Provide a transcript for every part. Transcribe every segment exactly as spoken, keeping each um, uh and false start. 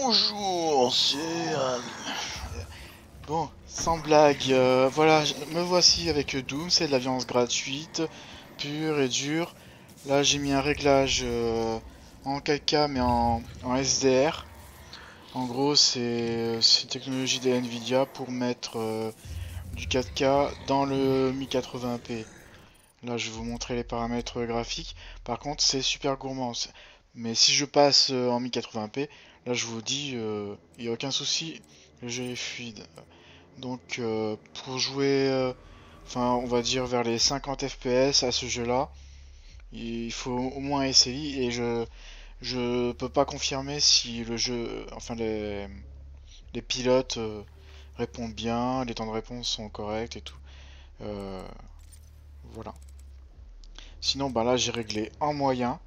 Bonjour, c'est... euh, Bon, sans blague, euh, voilà, je- me voici avec Doom, c'est de la violence gratuite, pure et dure. Là, j'ai mis un réglage euh, en quatre K, mais en, en S D R. En gros, c'est c'est une technologie de Nvidia pour mettre euh, du quatre K dans le mille quatre-vingts p. Là, je vais vous montrer les paramètres graphiques. Par contre, c'est super gourmand. c'est- Mais si je passe euh, en mille quatre-vingts p, là, je vous dis, euh, il n'y a aucun souci, le jeu est fluide. Donc, euh, pour jouer, euh, enfin, on va dire vers les cinquante F P S à ce jeu-là, il faut au moins essayer. Et je je peux pas confirmer si le jeu, enfin les, les pilotes euh, répondent bien, les temps de réponse sont corrects et tout. Euh, voilà. Sinon, bah là, j'ai réglé en moyen.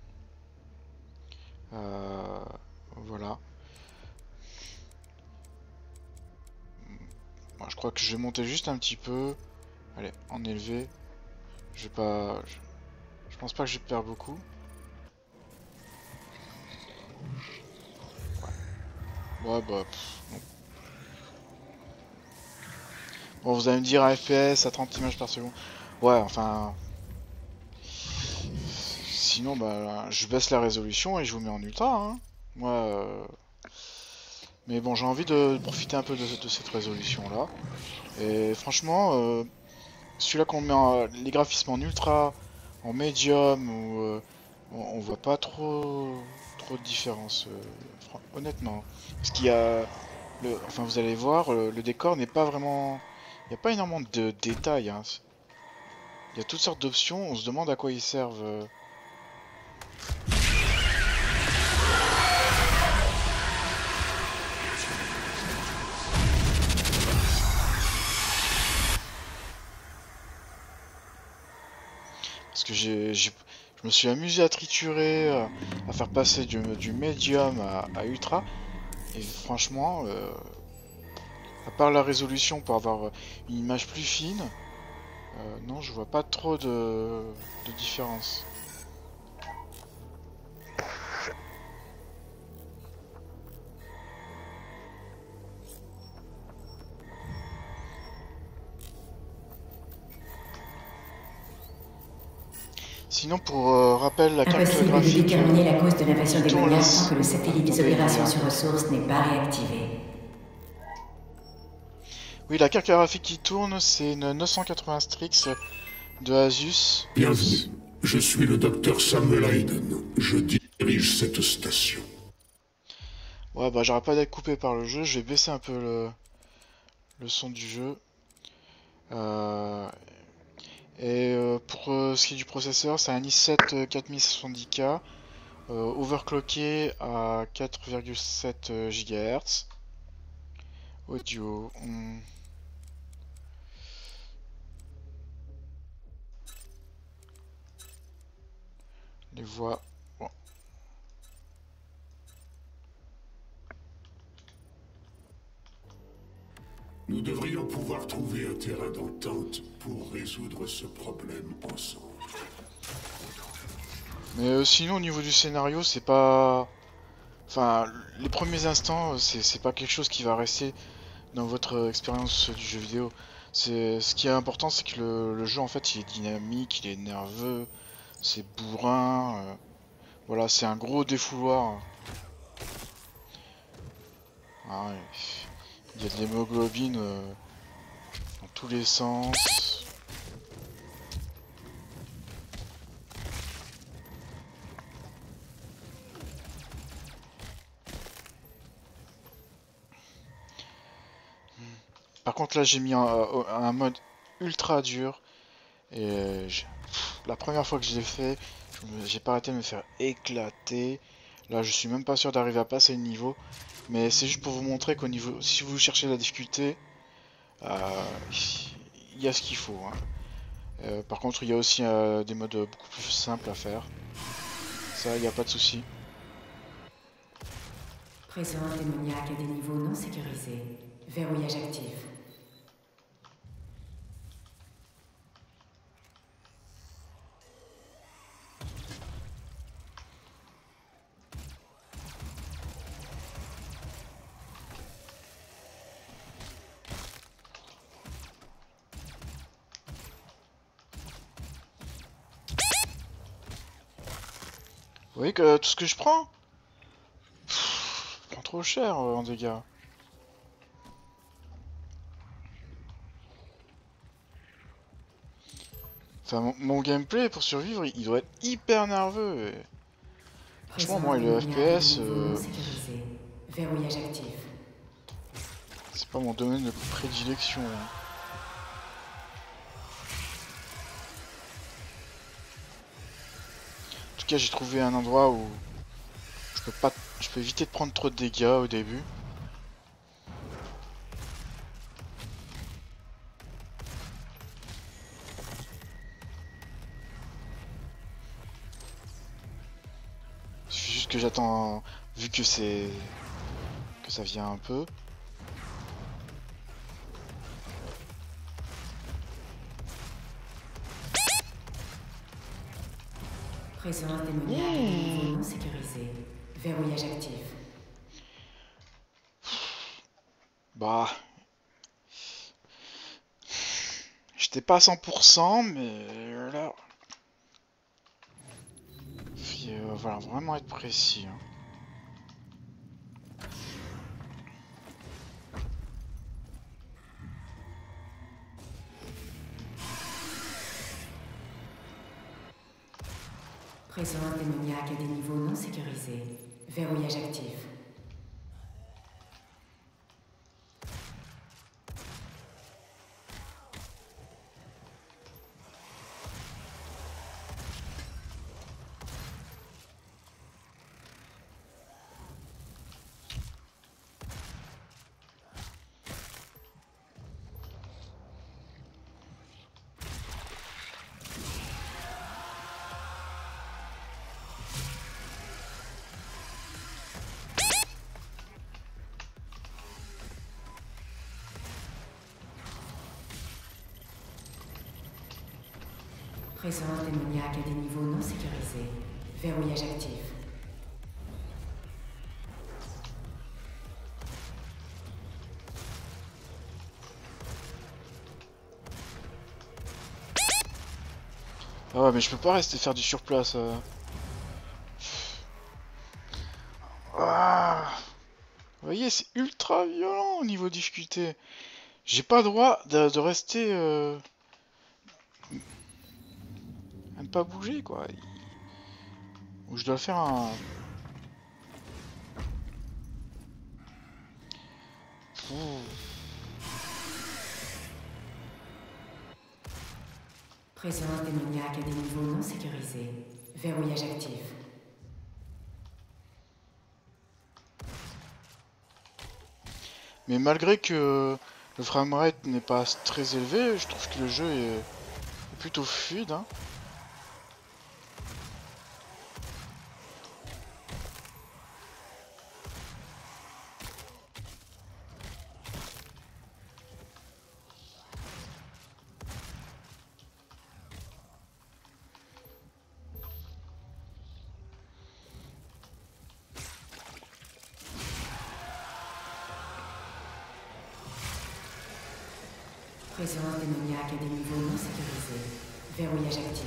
Euh, voilà. Bon, je crois que je vais monter juste un petit peu. Allez, en élevé. Je vais pas. Je, je pense pas que je perds beaucoup. Ouais, bah. Pff, bon. Bon, vous allez me dire un F P S à trente images par seconde. Ouais, enfin. Sinon, bah. Je baisse la résolution et je vous mets en ultra, hein. Moi. euh, Mais bon, j'ai envie de profiter un peu de, de cette résolution-là. Et franchement, euh, celui-là qu'on met en, les graphismes en ultra, en médium, ou, euh, on, on voit pas trop, trop de différence, euh, honnêtement. Parce qu'il y a, le, enfin vous allez voir, le, le décor n'est pas vraiment, il n'y a pas énormément de détails, hein. Il y a toutes sortes d'options, on se demande à quoi ils servent. euh. Parce que j'ai, j'ai- je me suis amusé à triturer, à, à faire passer du, du médium à, à ultra, et franchement, euh, à part la résolution pour avoir une image plus fine, euh, non, je vois pas trop de, de différence. Sinon, pour euh, rappel, la carte Impossible de graphique euh, déterminer la cause de l'invasion qui tourne... démoniaque tant que le satellite des Attendez, il y a opérations un sur bug. ressources n'est pas réactivé. Oui, la carte graphique qui tourne, c'est une neuf cent quatre-vingts Strix de Asus. Bienvenue, je suis le docteur Samuel Hayden. Je dirige cette station. Ouais, bah j'arrête pas d'être coupé par le jeu, je vais baisser un peu le, le son du jeu. Euh, et euh, pour euh, ce qui est du processeur, c'est un i sept quatre mille soixante-dix K, euh, overclocké à quatre virgule sept gigahertz. Audio, hmm, les voix. Bon. Nous devrions pouvoir trouver un terrain d'entente pour résoudre ce problème ensemble. Mais euh, sinon, au niveau du scénario, c'est pas. Enfin, les premiers instants, c'est c'est pas quelque chose qui va rester dans votre euh, expérience du jeu vidéo. C'est ce qui est important, c'est que le, le jeu en fait, il est dynamique, il est nerveux, c'est bourrin. euh, Voilà, c'est un gros défouloir. Ah ouais, il y a de l'hémoglobine euh, dans tous les sens. Par contre, là, j'ai mis un, un mode ultra dur. Et euh, j'ai- la première fois que je l'ai fait, je me- j'ai pas arrêté de me faire éclater. Là, je suis même pas sûr d'arriver à passer le niveau. Mais c'est juste pour vous montrer qu'au niveau, si vous cherchez la difficulté, euh, il y a ce qu'il faut, hein. Euh, par contre, il y a aussi euh, des modes beaucoup plus simples à faire. Ça, il n'y a pas de souci. Présence démoniaque à des niveaux non sécurisés. Verrouillage actif. voyez que tout ce que je prends, pff, je prends trop cher euh, en dégâts. Enfin, mon, mon gameplay pour survivre, il doit être hyper nerveux. Et... Franchement, moi, le F P S, euh, verrouillage actif. c'est pas mon domaine de prédilection. Hein. En tout cas, j'ai trouvé un endroit où je peux pas, je peux éviter de prendre trop de dégâts au début. Il suffit juste que j'attends, vu que c'est que ça vient un peu. Présence démoniaque à des niveaux non sécurisés. Verrouillage actif. Bah, j'étais pas à cent pour cent, mais là, il va falloir vraiment être précis. Hein. Présence démoniaque à des niveaux non sécurisés. Verrouillage actif. Présence démoniaque à des niveaux non sécurisés. Verrouillage actif. Ah ouais, mais je peux pas rester faire du surplace. Euh... Ah, vous voyez, c'est ultra violent au niveau difficulté. J'ai pas le droit de, de rester... Euh... à ne pas bouger, quoi. Ou je dois faire un... Ouh. Présence démoniaque à des niveaux non sécurisés. Verrouillage actif. Mais malgré que le framerate n'est pas très élevé, je trouve que le jeu est, est plutôt fluide. Hein. Présence démoniaque à des niveaux non sécurisés. Verrouillage actif.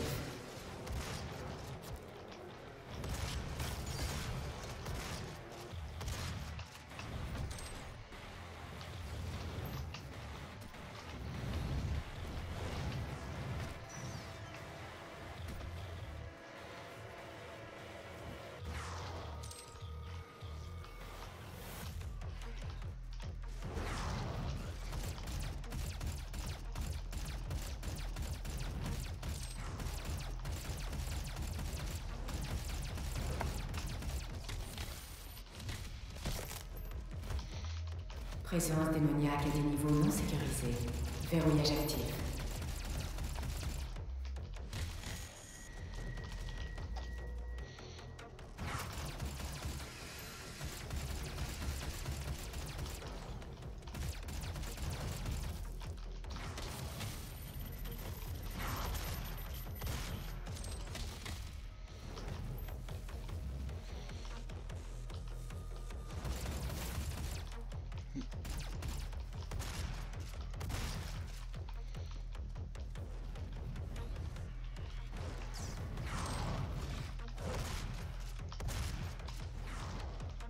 Présence démoniaque à des niveaux non sécurisés. Verrouillage actif.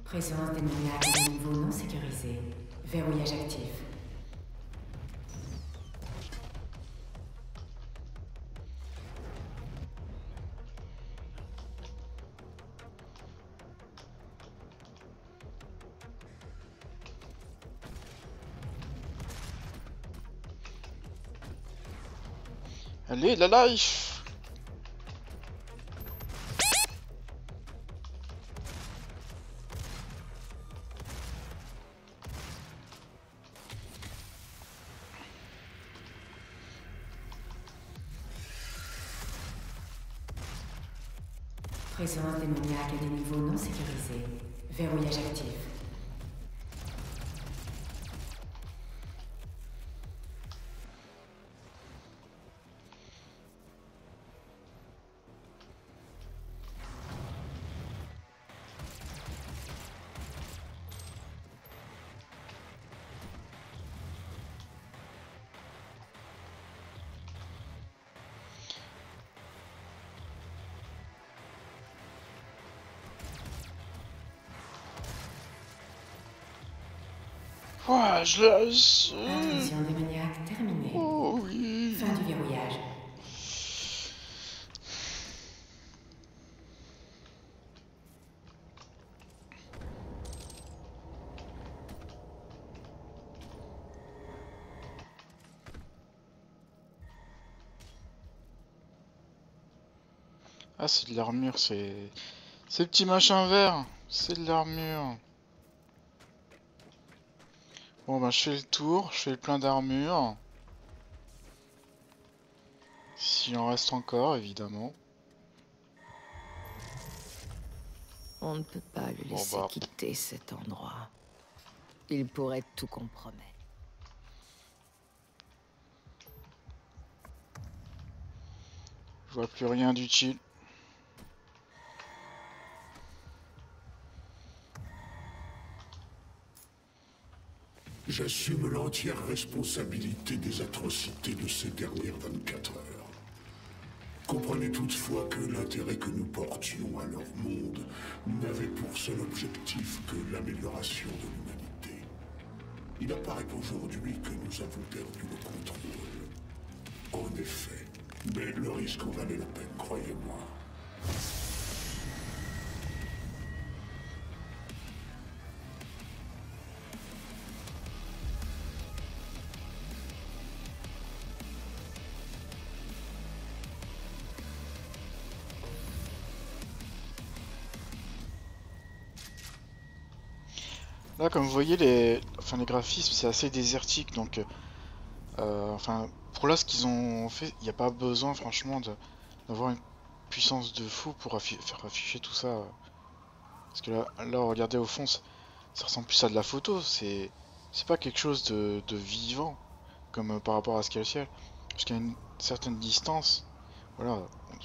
Présence démoniaque à des niveaux non sécurisés. Verrouillage actif. Allez, la life! Présence démoniaque à des niveaux non sécurisés. Verrouillage actif. Ouah, je la... je- Intrusion démoniaque terminée. Oh oui. Fin du verrouillage. Ah, c'est de l'armure, c'est... Ces petits machins verts, c'est de l'armure. Bon, bah, je fais le tour, je fais le plein d'armure. S'il en reste encore, évidemment. On ne peut pas le Bon, laisser bah. quitter cet endroit. Il pourrait tout compromettre. Je vois plus rien d'utile. J'assume l'entière responsabilité des atrocités de ces dernières vingt-quatre heures. Comprenez toutefois que l'intérêt que nous portions à leur monde n'avait pour seul objectif que l'amélioration de l'humanité. Il apparaît aujourd'hui que nous avons perdu le contrôle. En effet, mais le risque en valait la peine, croyez-moi. Là, comme vous voyez, les, enfin, les graphismes, c'est assez désertique, donc... Euh, enfin, pour là, ce qu'ils ont fait, il n'y a pas besoin, franchement, de- d'avoir une puissance de fou pour affi- faire afficher tout ça. Parce que là, là regardez au fond, ça, ça ressemble plus à de la photo, c'est... C'est pas quelque chose de, de vivant, comme euh, par rapport à ce qu'il y a le ciel. Parce qu'à une certaine distance, voilà,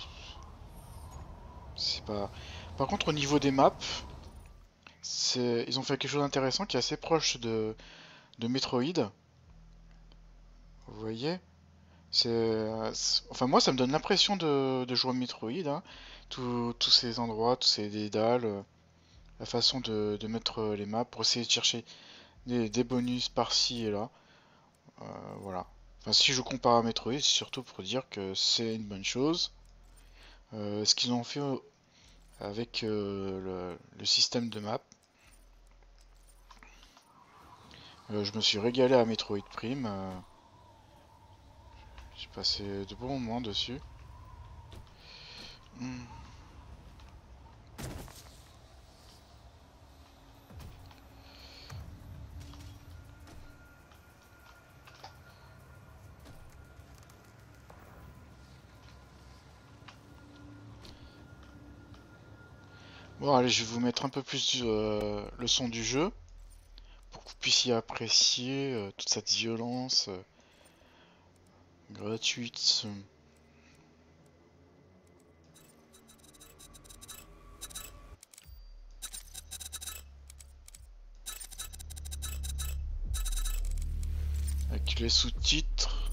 c'est pas... Par contre, au niveau des maps, c'est... ils ont fait quelque chose d'intéressant qui est assez proche de, de Metroid. Vous voyez? C'est, euh, c'est- enfin moi ça me donne l'impression de, de jouer à Metroid, hein. Tous tous ces endroits, tous ces dédales, euh, la façon de, de mettre euh, les maps pour essayer de chercher des, des bonus par-ci et là. Euh, voilà. Enfin si je compare à Metroid, c'est surtout pour dire que c'est une bonne chose. Euh, ce qu'ils ont fait euh, avec euh, le, le système de map. Euh, je me suis régalé à Metroid Prime. euh, J'ai passé de bons moments dessus. Hmm. Bon, allez, je vais vous mettre un peu plus du, euh, le son du jeu pour que vous puissiez apprécier euh, toute cette violence euh, gratuite. Avec les sous-titres.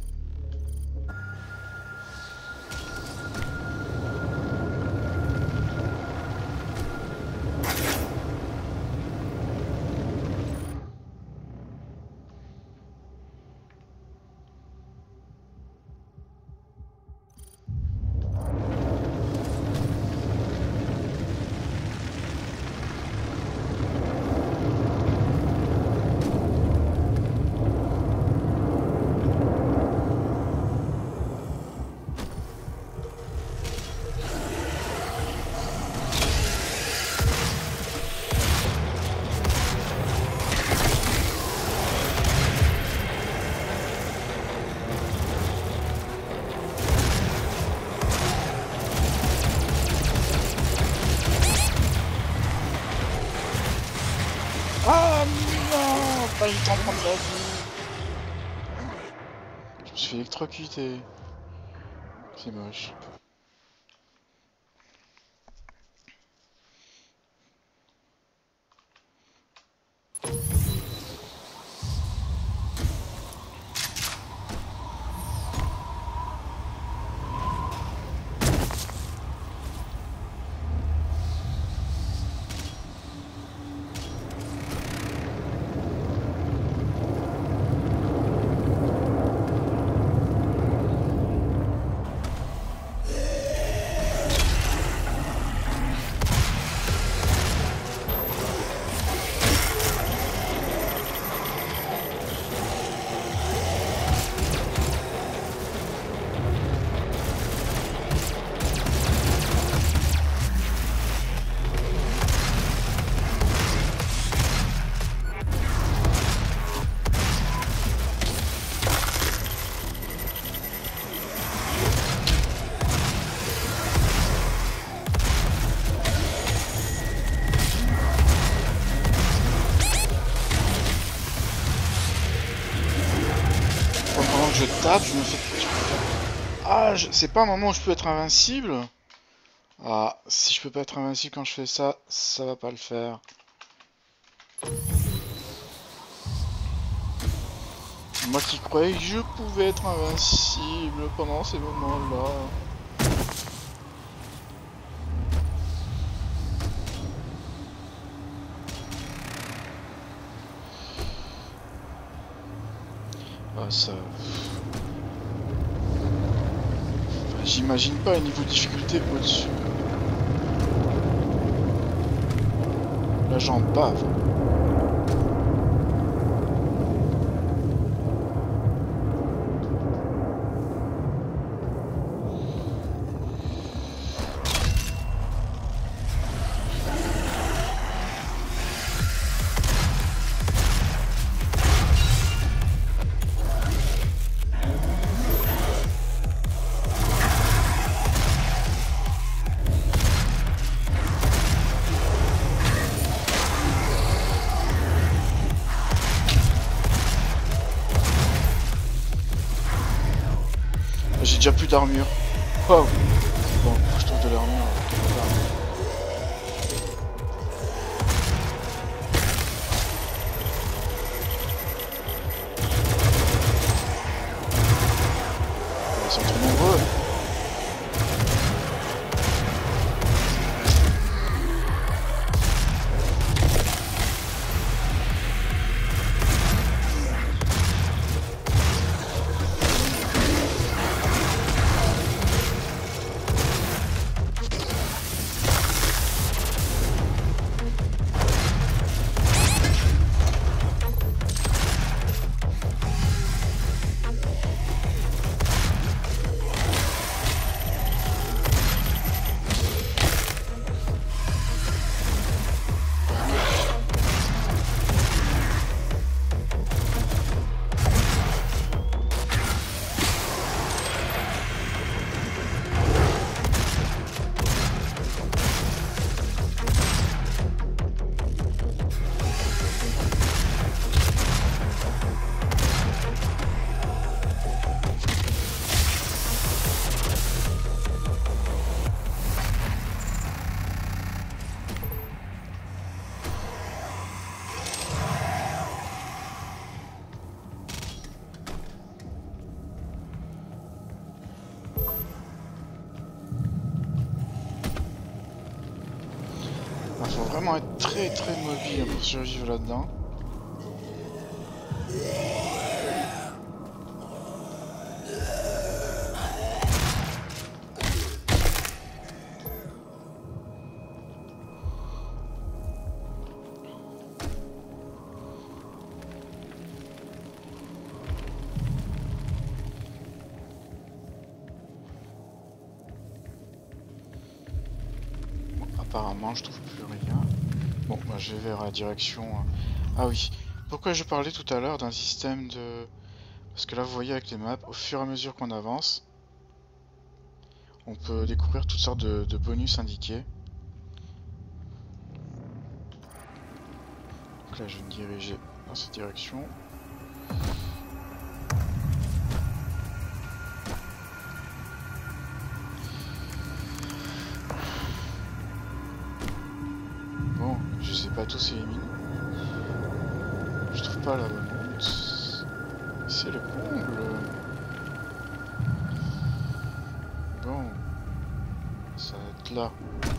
Ah non, pas eu le temps de prendre la vie. Je me suis fait électrocuter. C'est moche. Je tape, je me fais... Ah, je... c'est pas un moment où je peux être invincible. Ah, si je peux pas être invincible quand je fais ça, ça va pas le faire. Moi qui croyais que je pouvais être invincible pendant ces moments-là. Ah, ça... Enfin, j'imagine pas un niveau de difficulté au-dessus. Là, j'en bave. J'ai déjà plus d'armure. Wow. Bon, je trouve de l'armure. Ils sont trop nombreux. Il faut vraiment être très très mobile pour survivre là-dedans. Apparemment, je trouve plus rien. Bon, bah, je vais vers la direction. Ah oui. Pourquoi je parlais tout à l'heure d'un système de... Parce que là, vous voyez avec les maps, au fur et à mesure qu'on avance, on peut découvrir toutes sortes de, de bonus indiqués. Donc là je vais me diriger dans cette direction. Bon, je sais pas tous éliminer. Je trouve pas la bonne route. C'est le comble. Bon, ça va être là.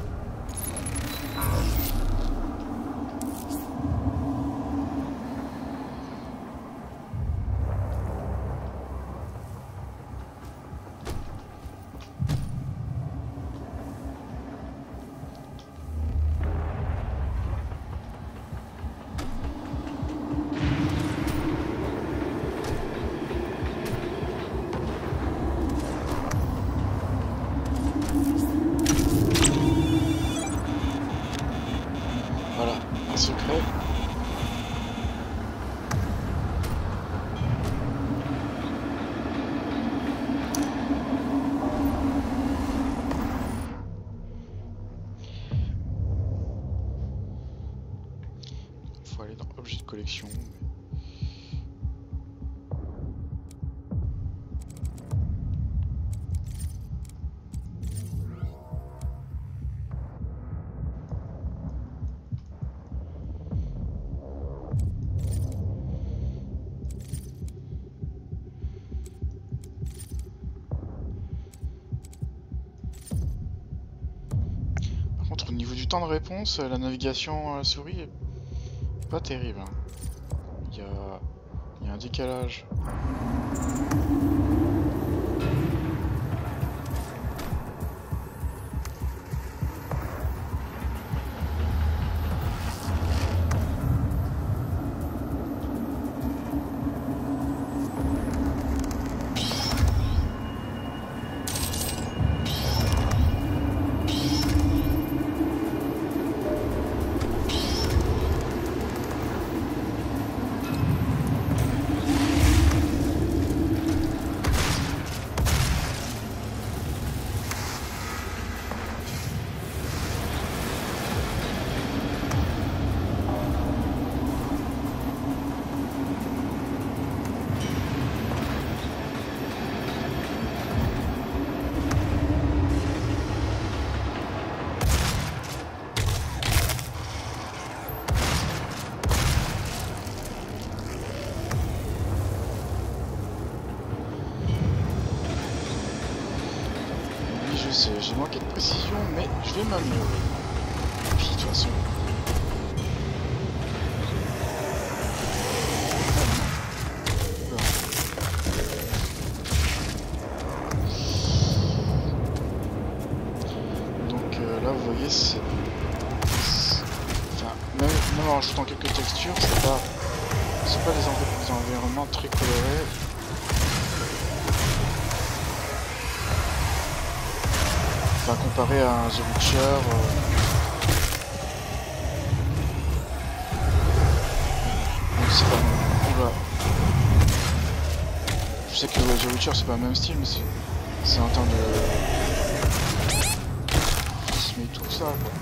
Secret. Il faut aller dans objet de collection. Au niveau du temps de réponse, la navigation à la souris est pas terrible. Il y a, il y a un décalage. Je sais, j'ai manqué de précision, mais je vais m'améliorer. Et puis de toute façon... Donc euh, là, vous voyez, c'est... Enfin, même, même en rajoutant quelques textures, c'est pas... C'est pas des, env des environnements très colorés. Enfin, comparé à un The Witcher, euh... c'est pas... Oula. Je sais que The Witcher c'est pas le même style, mais c'est en termes de... Mais tout ça, quoi.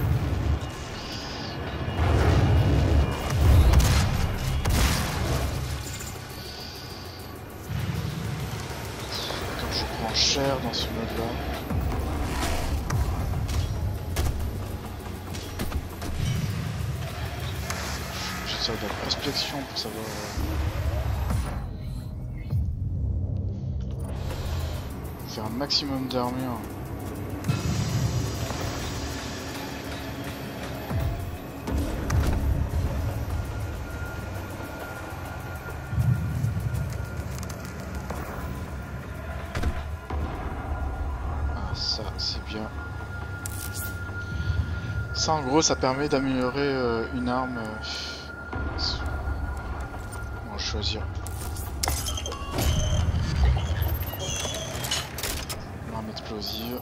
Comme je prends cher dans ce mode-là. De la prospection pour savoir euh, faire un maximum d'armure. Ah, ça c'est bien. Ça en gros ça permet d'améliorer euh, une arme. Euh, On va choisir. L'arme explosive.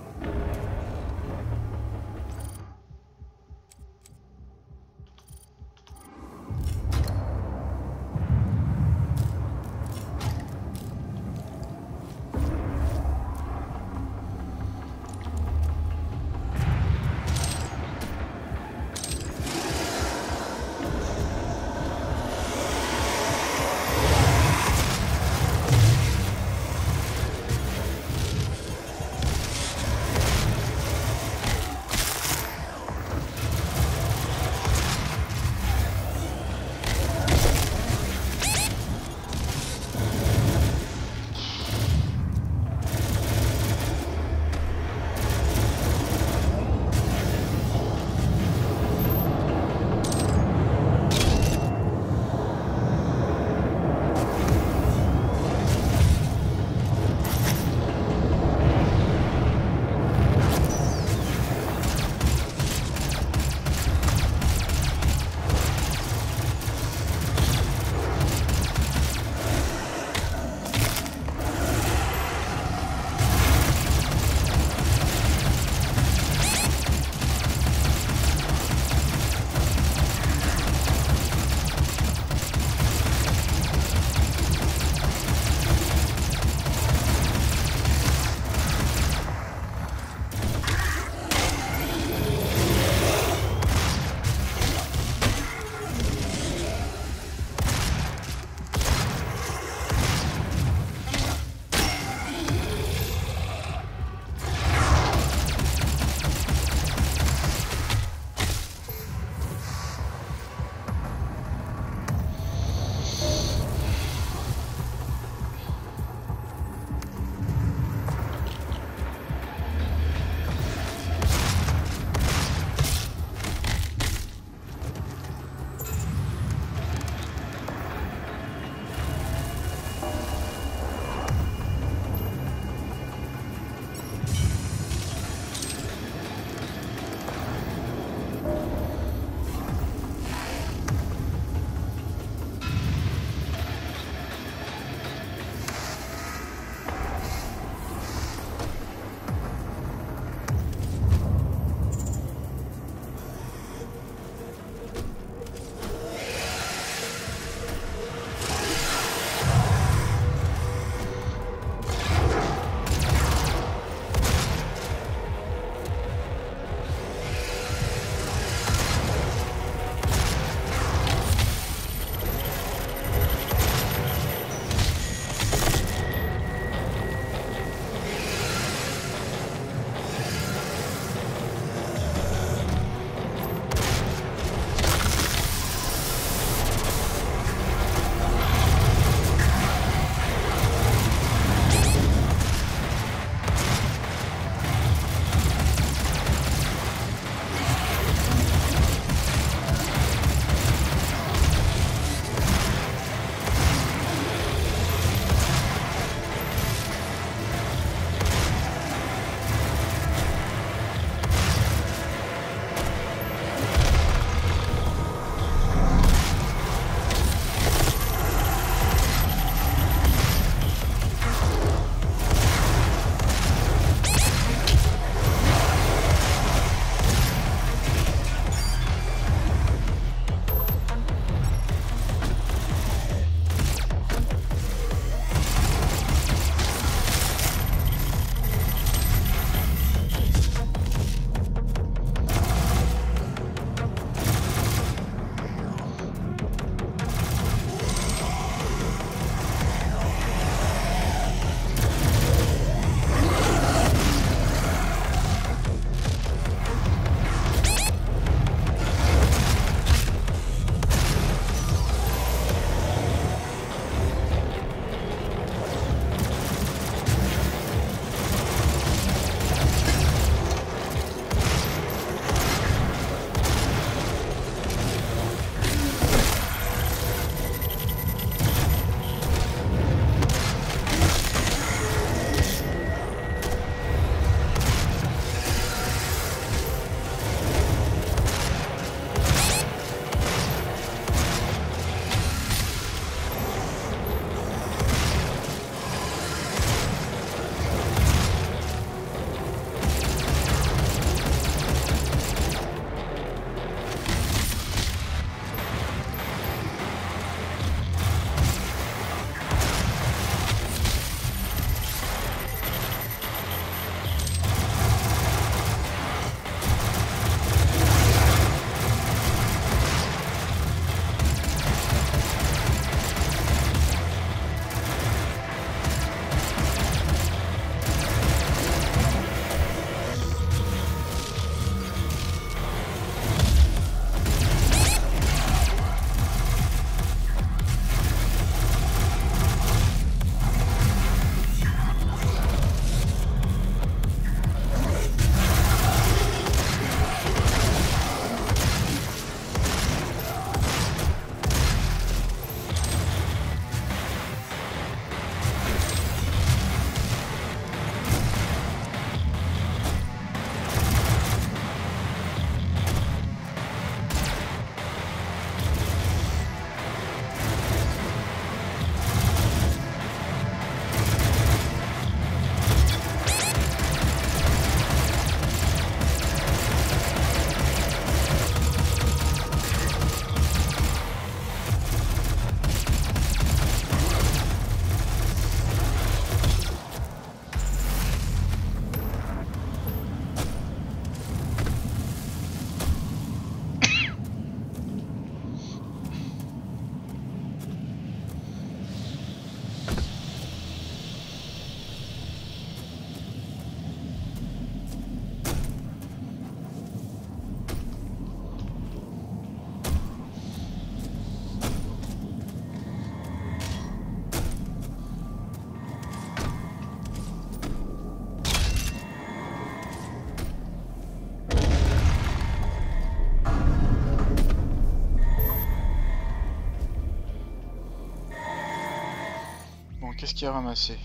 qu'est-ce qu'il y a ramassé?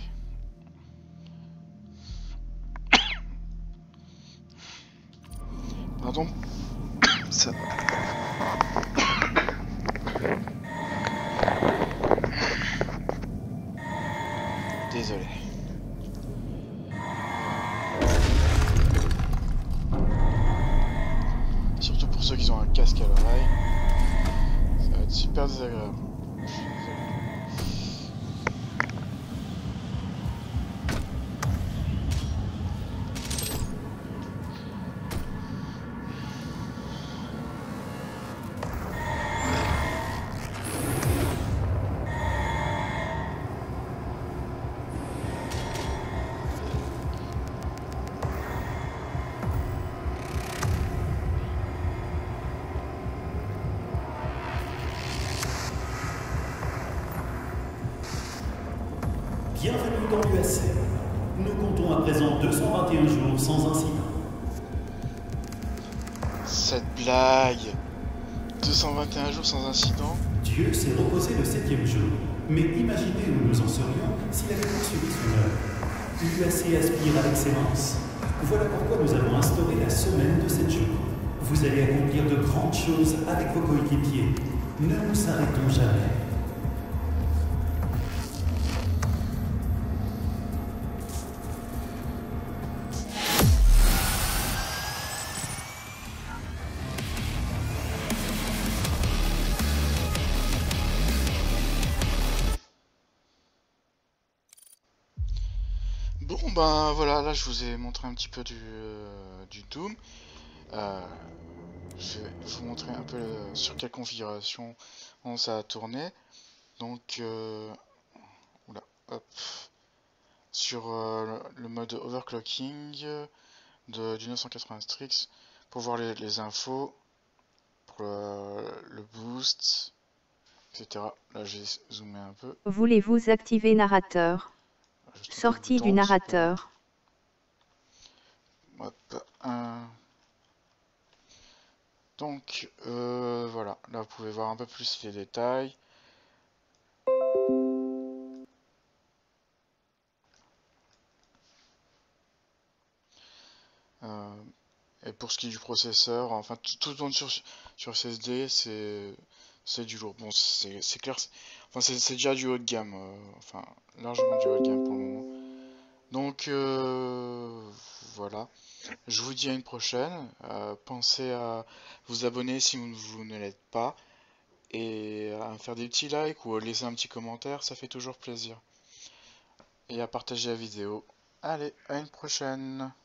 Pardon. Ça... Désolé. Surtout pour ceux qui ont un casque à l'oreille. Ça va être super désagréable. Bienvenue dans l'U A C. Nous comptons à présent deux cent vingt et un jours sans incident. Cette blague. deux cent vingt et un jours sans incident. Dieu s'est reposé le septième jour. Mais imaginez où nous en serions s'il avait poursuivi son œuvre. L'U A C aspire à l'excellence. Voilà pourquoi nous avons instauré la semaine de sept jours. Vous allez accomplir de grandes choses avec vos coéquipiers. Ne nous arrêtons jamais. Bon ben voilà, là je vous ai montré un petit peu du, euh, du Doom. Euh, je vais vous montrer un peu euh, sur quelle configuration on ça a tourné. Donc euh, oula, hop, sur euh, le mode overclocking de, du neuf cent quatre-vingts Strix pour voir les, les infos, pour le, le boost, et cetera. Là j'ai zoomé un peu. Voulez-vous activer narrateur? Juste un peu de Sortie bouton, du c'est narrateur. pas- Hop, un. Donc euh, voilà, là vous pouvez voir un peu plus les détails. Euh, et pour ce qui est du processeur, enfin tout, tout tourne sur, sur S S D, c'est c'est du lourd. Bon, c'est clair, enfin c'est déjà du haut de gamme, euh, enfin largement du haut de gamme pour le moment. Donc euh, voilà, je vous dis à une prochaine. Euh, pensez à vous abonner si vous, vous ne l'êtes pas. Et à faire des petits likes ou à laisser un petit commentaire, ça fait toujours plaisir. Et à partager la vidéo. Allez, à une prochaine.